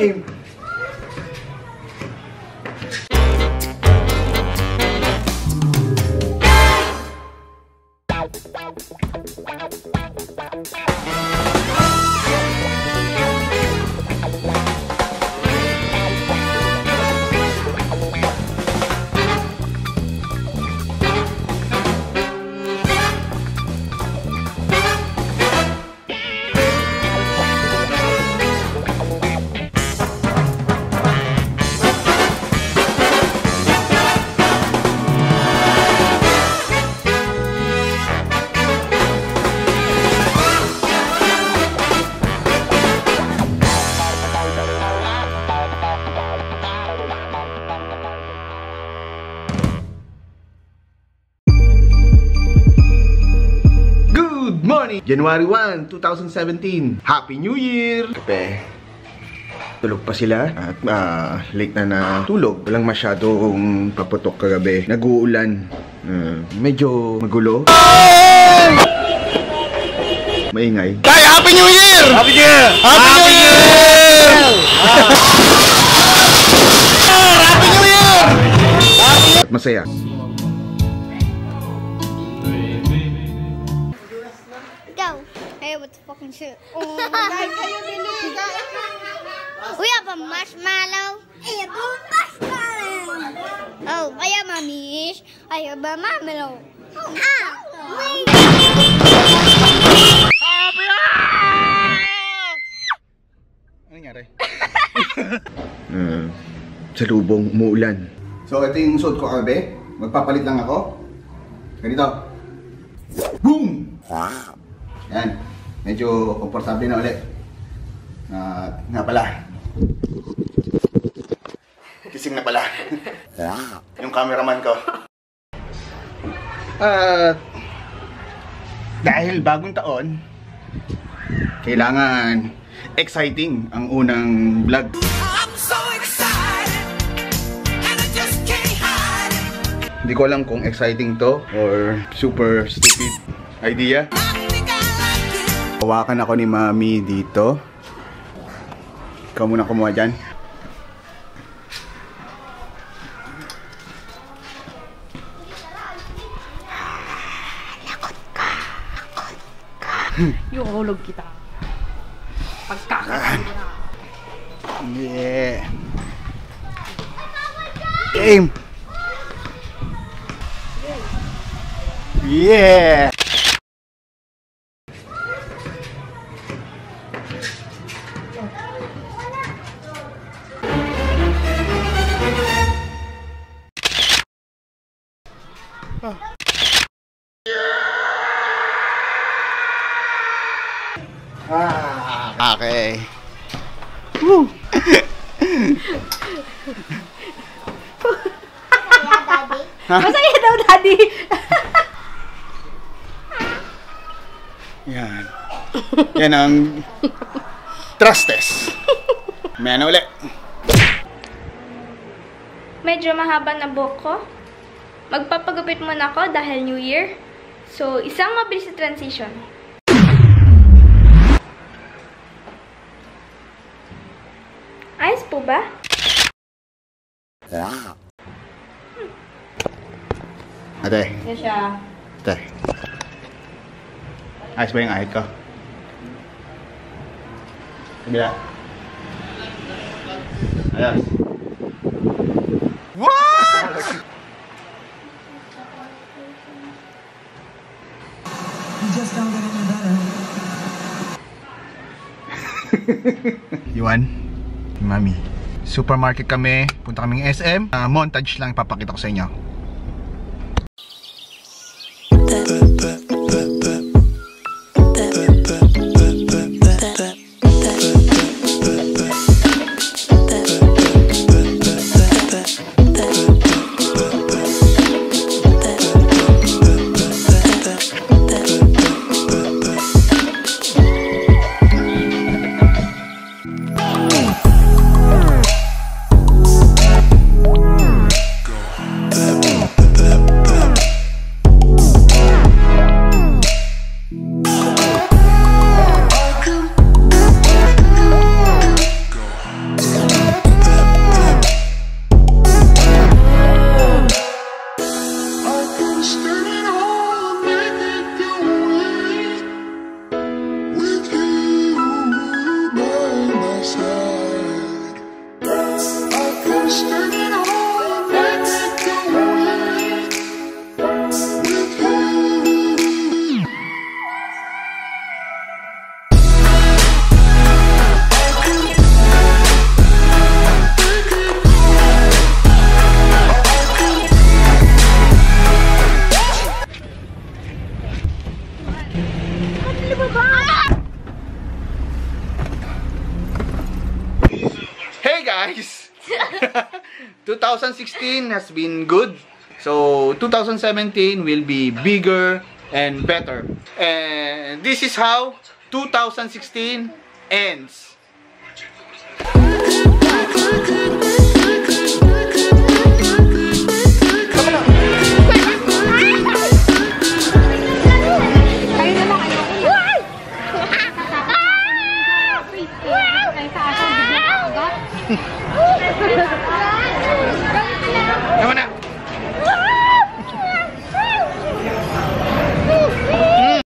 Game! January 1, 2017. Happy New Year! Kape. Tulog pa sila at late na tulog. Walang masyadong paputok kagabi. Nag-uulan. Medyo magulo. Maingay. Tay, Happy New Year! Happy New Year! Happy New Year! Happy New Year! At masaya. What the fucking shit? Oh, we have a marshmallow. I have a marshmallow. Oh, I am a mish. I have a marshmallow. Ano nangyari? Sa lubong, umuulan. So, ito yung suot ko kagabi. Magpapalit lang ako. Ganito. Boom! Yan. Medyo komportable na ulit. Nga pala. Kising na pala. Yung cameraman ko. Dahil bagong taon, kailangan exciting ang unang vlog. I'm so excited, and I just can't hide it. Hindi ko alam kung exciting to or super stupid idea. Hawakan ako ni Mami dito. Ikaw muna kumuha dyan. Lakot ka. Yung hulog kita. Pagkakaroon na. Yeah. Game. Yeah. Okay. Woo. Masaya daw, Daddy. Yan. Yan ang trust test. May ano ulit. Medyo mahaba na buhok ko. Magpapagupit muna ako dahil New Year. So, isang mabilis na transition. Ayos po ba? Ate. Yan siya. Ate. Ayos ba yung ahit ko? Kabila. Ayos. What? You just don't get any better. Yuan, Mami. Supermarket kami, punta kaming SM. Montage lang ipapakita ko sa inyo. guys. 2016 has been good. So 2017 will be bigger and better. And this is how 2016 ends.